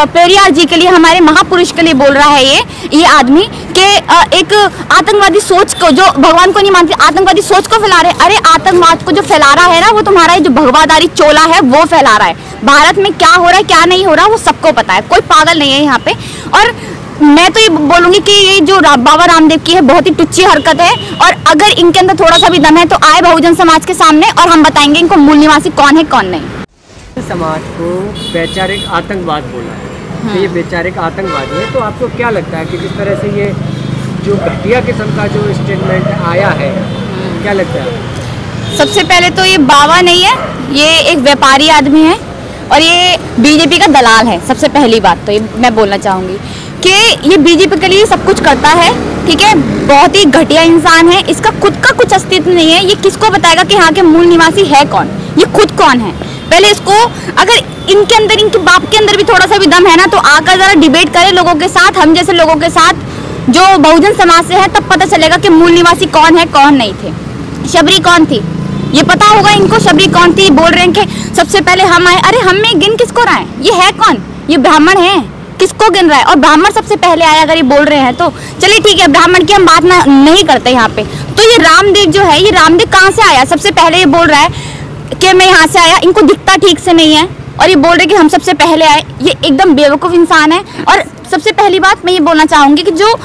पेरियार जी के लिए, हमारे महापुरुष के लिए बोल रहा है ये आदमी के एक आतंकवादी सोच को, जो भगवान को नहीं मानते, आतंकवादी सोच को फैला रहे। अरे आतंकवाद को जो फैला रहा है ना, वो तुम्हारा जो भगवादारी चोला है वो फैला रहा है। भारत में क्या हो रहा है क्या नहीं हो रहा वो सबको पता है, कोई पागल नहीं है यहाँ पे। और मैं तो ये बोलूंगी कि ये जो बाबा रामदेव की है बहुत ही टुच्ची हरकत है, और अगर इनके अंदर थोड़ा सा भी दम है तो आए बहुजन समाज के सामने और हम बताएंगे इनको मूल निवासी कौन है कौन नहीं। समाज को वैचारिक आतंकवाद बोला है, तो ये वैचारिक आतंकवाद है, तो आपको क्या लगता है कि जिस तरह से ये जो घटिया किस्म का जो स्टेटमेंट आया है, क्या लगता है? सबसे पहले तो ये बाबा नहीं है, ये एक व्यापारी आदमी है और ये बीजेपी का दलाल है। सबसे पहली बात तो ये मैं बोलना चाहूँगी कि ये बीजेपी के लिए सब कुछ करता है, ठीक है। बहुत ही घटिया इंसान है, इसका खुद का कुछ अस्तित्व नहीं है। ये किसको बताएगा कि यहाँ के मूल निवासी है कौन, ये खुद कौन है? पहले इसको, अगर इनके अंदर, इनके बाप के अंदर भी थोड़ा सा भी दम है ना, तो आकर जरा डिबेट करे लोगों के साथ, हम जैसे लोगों के साथ जो बहुजन समाज से है, तब पता चलेगा कि मूल निवासी कौन है कौन नहीं थे। शबरी कौन थी ये पता होगा इनको, शबरी कौन थी। बोल रहे हैं कि सबसे पहले हम आए, अरे हम में गिन किसको रहा है? ये है कौन? ये ब्राह्मण है, किसको गिन रहा है? और ब्राह्मण सबसे पहले आया, अगर ये बोल रहे हैं तो चलिए ठीक है, ब्राह्मण की हम बात नहीं करते यहाँ पे। तो ये रामदेव जो है, ये रामदेव कहाँ से आया? सबसे पहले ये बोल रहा है कि मैं यहाँ से आया, इनको दिखता ठीक से नहीं है और ये बोल रहे कि हम सबसे पहले आए। ये एकदम बेवकूफ़ इंसान है। और सबसे पहली बात मैं ये बोलना चाहूँगी कि जो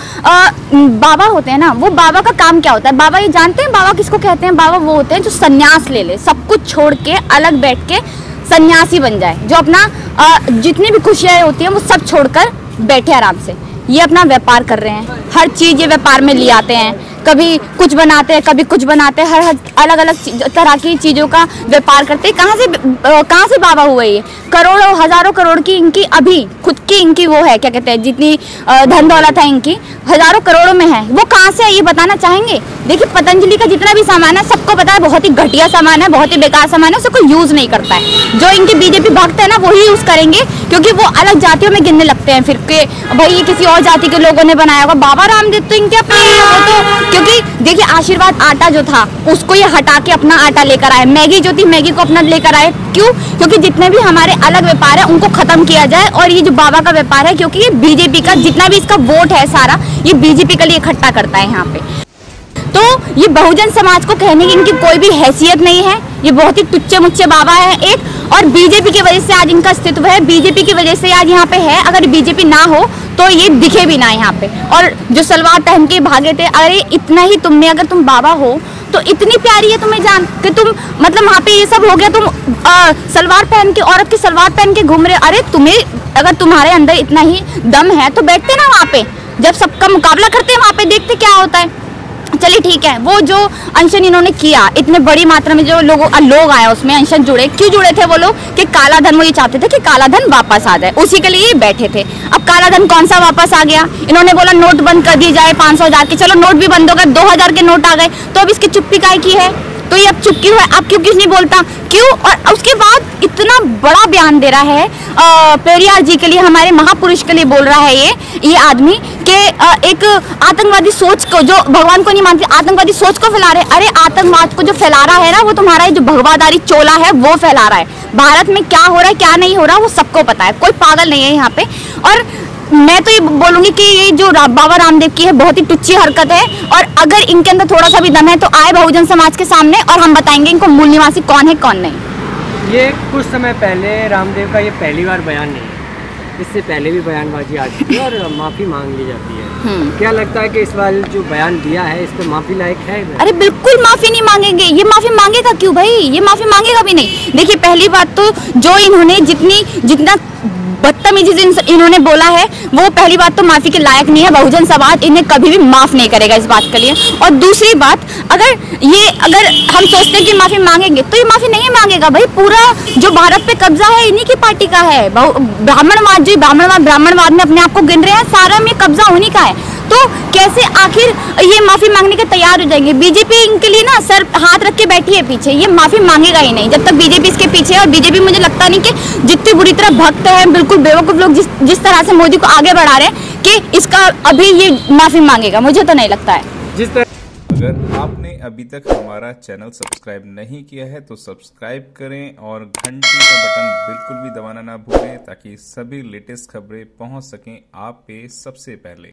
बाबा होते हैं ना, वो बाबा का काम क्या होता है? बाबा ये जानते हैं बाबा किसको कहते हैं? बाबा वो होते हैं जो सन्यास ले ले, सब कुछ छोड़ के अलग बैठ के सन्यासी बन जाए, जो अपना जितनी भी खुशियाँ होती हैं वो सब छोड़कर बैठे आराम से। ये अपना व्यापार कर रहे हैं, हर चीज़ ये व्यापार में ले आते हैं, कभी कुछ बनाते हैं कभी कुछ बनाते हैं, हर अलग अलग तरह की चीज़ों का व्यापार करते हैं। कहाँ से बाबा हुए? ये करोड़ों हजारों करोड़ की इनकी अभी खुद की इनकी वो है, क्या कहते हैं, जितनी धन दौलत है इनकी हजारों करोड़ों में है, वो कहाँ से है ये बताना चाहेंगे? देखिए पतंजलि का जितना भी सामान है सबको पता है, बहुत ही घटिया सामान है, बहुत ही बेकार सामान है, उसको कोई यूज़ नहीं करता है। जो इनके बीजेपी भक्त है ना वही यूज़ करेंगे, क्योंकि वो अलग जातियों में गिनने लगते हैं फिर के भाई ये किसी और जाति के लोगों ने बनाया होगा। बाबा रामदेव तो इनके अपने, तो क्योंकि देखिए आशीर्वाद आटा जो था उसको ये हटा के अपना आटा लेकर आए, मैगी जो थी मैगी को अपना लेकर आए। क्यों? क्योंकि जितने भी हमारे अलग व्यापार है उनको खत्म किया जाए, और ये जो बाबा का व्यापार है, क्योंकि ये बीजेपी का जितना भी इसका वोट है सारा ये बीजेपी के लिए इकट्ठा करता है यहाँ पे। तो ये बहुजन समाज को कहने की इनकी कोई भी हैसियत नहीं है, ये बहुत ही टुच्चे मुच्चे बाबा है एक, और बीजेपी की वजह से आज इनका अस्तित्व है, बीजेपी की वजह से आज यहाँ पे है। अगर बीजेपी ना हो तो ये दिखे भी ना यहाँ पे। और जो सलवार पहन के भागे थे, अरे इतना ही तुम में, अगर तुम बाबा हो तो इतनी प्यारी है तुम्हें जान कि तुम मतलब वहाँ पे ये सब हो गया, तुम सलवार पहन के, औरत की सलवार पहन के घूम रहे। अरे तुम्हें, अगर तुम्हारे अंदर इतना ही दम है तो बैठते ना वहाँ पे, जब सबका मुकाबला करते हैं वहाँ पे, देखते क्या होता है। चलिए ठीक है, वो जो अनशन इन्होंने किया, इतने बड़ी मात्रा में जो लोग आए उसमें अनशन जुड़े, क्यों जुड़े थे वो लोग? कि काला धन, वो ये चाहते थे कि काला धन वापस आ जाए, उसी के लिए बैठे थे। अब काला धन कौन सा वापस आ गया? इन्होंने बोला नोट बंद कर दी जाए 500,000 के, चलो नोट भी बंद हो गए, 2,000 के नोट आ गए, तो अब इसकी चुप्पी काय की है? तो ये अब चुप क्यों है? अब क्यों किस नहीं बोलता? क्यों? और उसके बाद इतना बड़ा बयान दे रहा है पेरियार जी के लिए, हमारे महापुरुष के लिए बोल रहा है ये आदमी के एक आतंकवादी सोच को, जो भगवान को नहीं मानते, आतंकवादी सोच को फैला रहे। अरे आतंकवाद को जो फैला रहा है ना, वो तुम्हारा जो भगवादारी चोला है वो फैला रहा है। भारत में क्या हो रहा है क्या नहीं हो रहा वो सबको पता है, कोई पागल नहीं है यहाँ पे। और मैं तो ये बोलूंगी कि ये जो बाबा रामदेव की है बहुत ही टुच्ची हरकत है, और अगर इनके अंदर थोड़ा सा भी दम है तो आए बहुजन समाज के सामने और हम बताएंगे इनको मूल निवासी कौन है कौन नहीं। ये कुछ समय पहले रामदेव का ये पहली बार बयान नहीं है, इससे पहले भी बयानबाजी आ चुकी है और माफ़ी मांग ली जाती है। क्या लगता है कि इस बार जो बयान दिया है इस पर माफ़ी लायक है? अरे बिल्कुल माफ़ी नहीं मांगेंगे, ये माफ़ी मांगेगा क्यों भाई? ये माफ़ी मांगेगा भी नहीं। देखिए पहली बात तो जो इन्होंने जितना बदतमीजी से इन्होंने बोला है, वो पहली बात तो माफ़ी के लायक नहीं है। बहुजन समाज इन्हें कभी भी माफ़ नहीं करेगा इस बात के लिए। और दूसरी बात, अगर हम सोचते हैं कि माफ़ी मांगेंगे तो ये माफ़ी नहीं मांगेगा भाई। पूरा जो भारत पे कब्जा है इन्हीं की पार्टी का है। ब्राह्मणवाद में अपने आप को गिन रहे हैं, सारा में कब्जा उन्हीं का है। तो कैसे आखिर ये माफ़ी मांगने के तैयार हो जाएंगे? बीजेपी इनके लिए ना सर हाथ रख के बैठी है पीछे, ये माफ़ी मांगेगा ही नहीं जब तक बीजेपी इसके पीछे है। और बीजेपी मुझे लगता नहीं कि जितनी बुरी तरह भक्त है, बिल्कुल बेवकूफ़ लोग जिस तरह से मोदी को आगे बढ़ा रहे हैं कि इसका अभी ये माफ़ी मांगेगा, मुझे तो नहीं लगता है। जिस तरह अगर आपने अभी तक हमारा चैनल सब्सक्राइब नहीं किया है तो सब्सक्राइब करें और घंटी का बटन बिल्कुल भी दबाना ना भूलें ताकि सभी लेटेस्ट खबरें पहुंच सकें आप पे सबसे पहले।